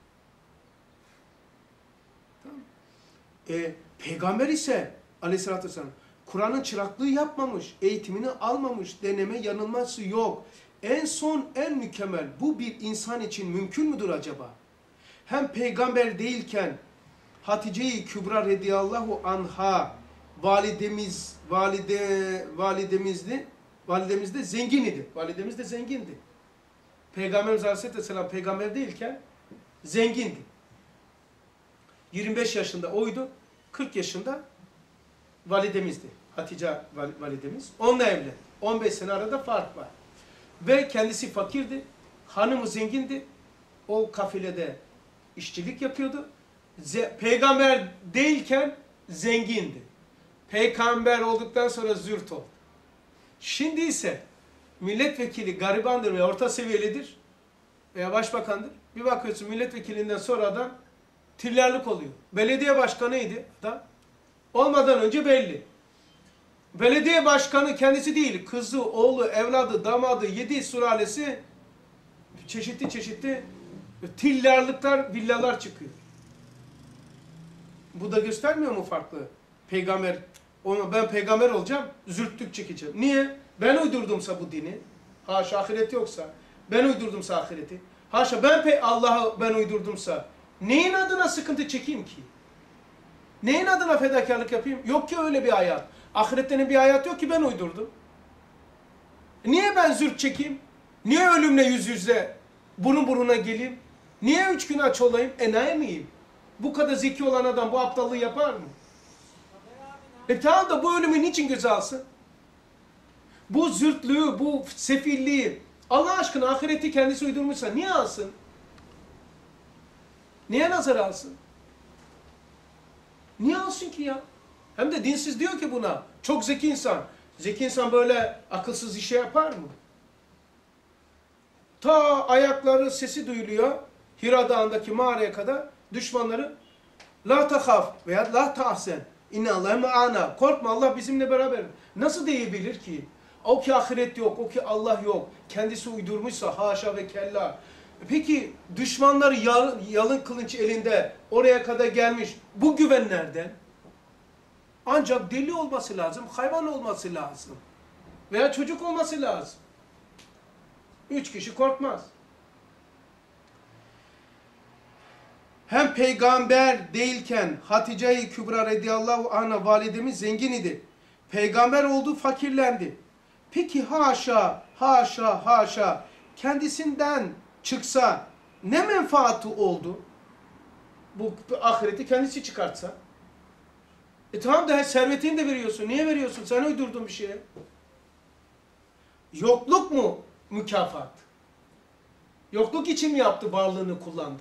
Tamam. E, Peygamber ise aleyhissalatü vesselam Kur'an'ın çıraklığı yapmamış, eğitimini almamış, deneme yanılması yok. En son, en mükemmel bu bir insan için mümkün müdür acaba? Hem peygamber değilken Hatice-i Kübra radıyallahu anha validemiz, valide, validemizdi, validemiz de zengin idi. Validemiz de zengindi. Peygamberimiz aleyhisselam peygamber değilken zengindi. yirmi beş yaşında oydu, kırk yaşında validemizdi. Hatice validemiz. Onunla evlendi. on beş sene arada fark var. Ve kendisi fakirdi. Hanımı zengindi. O kafilede işçilik yapıyordu. Ze Peygamber değilken zengindi. Peygamber olduktan sonra zürt oldu. Şimdi ise milletvekili garibandır veya orta seviyelidir veya başbakandır. Bir bakıyorsun milletvekilinden sonra adam trillerlik oluyor. Belediye başkanıydı da olmadan önce belli. Belediye başkanı kendisi değil, kızı, oğlu, evladı, damadı, yedi sülalesi çeşitli çeşitli tillerlikler, villalar çıkıyor. Bu da göstermiyor mu farklı? Peygamber, onu ben peygamber olacağım, zürtlük çekeceğim. Niye? Ben uydurdumsa bu dini, haşa ahiret yoksa, ben uydurdumsa ahireti, haşa ben Allah'ı ben uydurdumsa, neyin adına sıkıntı çekeyim ki? Neyin adına fedakarlık yapayım? Yok ki öyle bir hayat. Ahirettenin bir hayat yok ki ben uydurdum. Niye ben zürt çekeyim? Niye ölümle yüz yüze burun buruna geleyim? Niye üç gün aç olayım? Enayi miyim? Bu kadar zeki olan adam bu aptallığı yapar mı? E tamam da bu ölümü niçin göze alsın? Bu zürtlüğü, bu sefilliği, Allah aşkına ahireti kendisi uydurmuşsa niye alsın? Niye nazar alsın? Niye alsın ki ya? Hem de dinsiz diyor ki buna. Çok zeki insan. Zeki insan böyle akılsız işe yapar mı? Ta ayakları sesi duyuluyor. Hira Dağı'ndaki mağaraya kadar düşmanları la tahaf veya la tahsen inna Allahe ma'ana. Korkma Allah bizimle beraber. Nasıl diyebilir ki? O ki ahiret yok, o ki Allah yok. Kendisi uydurmuşsa haşa ve kella. Peki düşmanları yalın, yalın kılınç elinde oraya kadar gelmiş. Bu güven nereden? Ancak deli olması lazım, hayvan olması lazım. Veya çocuk olması lazım. Üç kişi korkmaz. Hem peygamber değilken Hatice-i Kübra radıyallahu anha validemiz zengin idi. Peygamber oldu, fakirlendi. Peki haşa, haşa, haşa kendisinden çıksa ne menfaati oldu? Bu ahireti kendisi çıkartsa. E tamam da servetini de veriyorsun. Niye veriyorsun? Sen uydurdun bir şeye. Yokluk mu mükafat? Yokluk için mi yaptı, varlığını kullandı?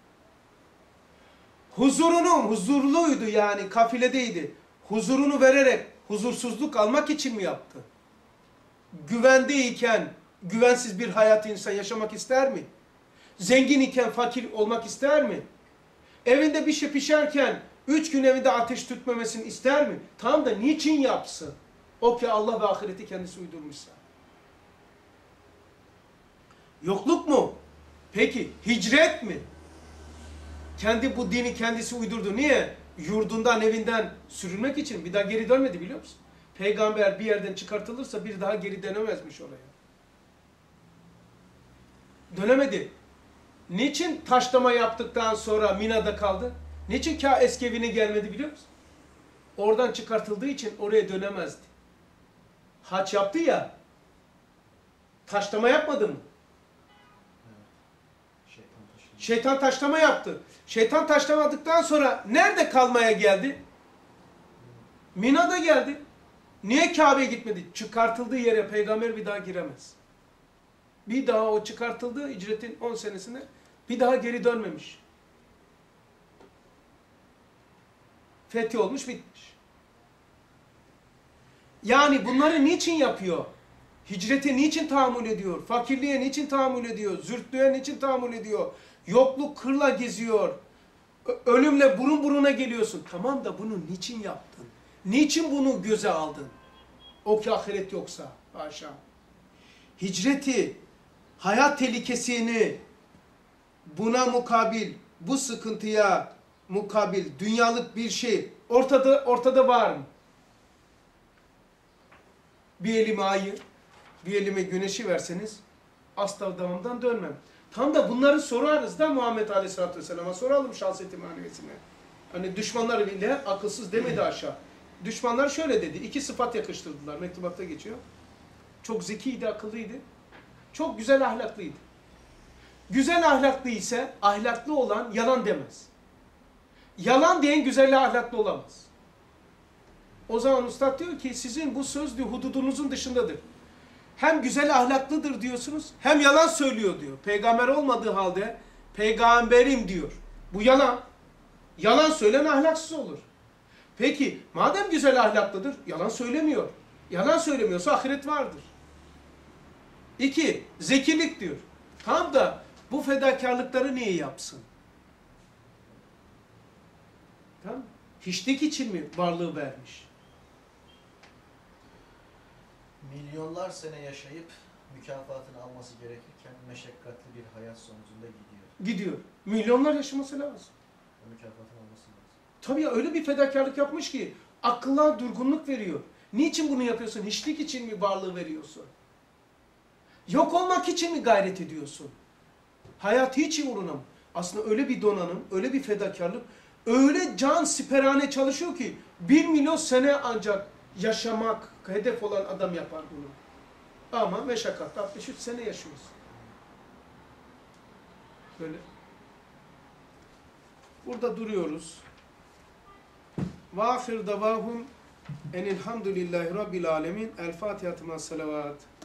Huzurunu, huzurluydu yani kafiledeydi. Huzurunu vererek huzursuzluk almak için mi yaptı? Güvendeyken güvensiz bir hayat insan yaşamak ister mi? Zengin iken fakir olmak ister mi? Evinde bir şey pişerken üç gün evinde ateş tütmemesini ister mi? Tam da niçin yapsın? O ki Allah ve ahireti kendisi uydurmuşsa. Yokluk mu? Peki hicret mi? Kendi bu dini kendisi uydurdu. Niye? Yurdundan, evinden sürülmek için bir daha geri dönmedi biliyor musun? Peygamber bir yerden çıkartılırsa bir daha geri dönemezmiş oraya. Dönemedi. Niçin taşlama yaptıktan sonra Mina'da kaldı? Niçin Kâ eski evine gelmedi biliyor musun? Oradan çıkartıldığı için oraya dönemezdi. Hac yaptı ya. Taşlama yapmadı mı? Şeytan taşlama yaptı. Şeytan taşlamadıktan sonra nerede kalmaya geldi? Mina'da geldi. Niye Kabe'ye gitmedi? Çıkartıldığı yere peygamber bir daha giremez. Bir daha o çıkartıldığı hicretin on senesinde bir daha geri dönmemiş. Fethi olmuş, bitmiş. Yani bunları niçin yapıyor? Hicrete niçin tahammül ediyor? Fakirliğe niçin tahammül ediyor? Zürtlüğe niçin tahammül ediyor? Yokluk kırla geziyor. Ölümle burun buruna geliyorsun. Tamam da bunu niçin yaptın? Niçin bunu göze aldın? O ki ahiret yoksa. Haşa. Hicreti, hayat tehlikesini buna mukabil, bu sıkıntıya mukabil dünyalık bir şey ortada ortada var mı? Bir elime ayı, bir elime güneşi verseniz asla davamdan dönmem. Tam da bunları sorarız da Muhammed Aleyhisselatü Vesselam'a soralım şahsiyeti maneviyesine. Hani düşmanlar bile akılsız demedi aşağı. Düşmanlar şöyle dedi, iki sıfat yakıştırdılar, mektubatta geçiyor. Çok zekiydi, akıllıydı. Çok güzel ahlaklıydı. Güzel ahlaklı ise ahlaklı olan yalan demez. Yalan diyen güzel ahlaklı olamaz. O zaman Üstad diyor ki sizin bu söz diyor hududunuzun dışındadır. Hem güzel ahlaklıdır diyorsunuz hem yalan söylüyor diyor. Peygamber olmadığı halde peygamberim diyor. Bu yalan. Yalan söyleyen ahlaksız olur. Peki madem güzel ahlaklıdır yalan söylemiyor. Yalan söylemiyorsa ahiret vardır. İki, zekilik diyor. Tam da bu fedakarlıkları niye yapsın? Tamam. Hiçlik için mi varlığı vermiş? Milyonlar sene yaşayıp mükafatını alması gerekirken meşakkatli bir hayat sonucunda gidiyor. Gidiyor. Milyonlar yaşaması lazım. O mükafatını alması lazım. Tabii ya öyle bir fedakarlık yapmış ki akılla durgunluk veriyor. Niçin bunu yapıyorsun? Hiçlik için mi varlığı veriyorsun? Yok olmak için mi gayret ediyorsun? Hayat hiç uğruna mı? Aslında öyle bir donanım, öyle bir fedakarlık, öyle can siperhane çalışıyor ki bir milyon sene ancak yaşamak hedef olan adam yapar bunu. Ama meşakkatle altmış üç sene yaşıyoruz. Böyle. Burada duruyoruz. Ve ahir davahum enilhamdülillahi rabbil alemin. El Fatiha'tı ma salavat.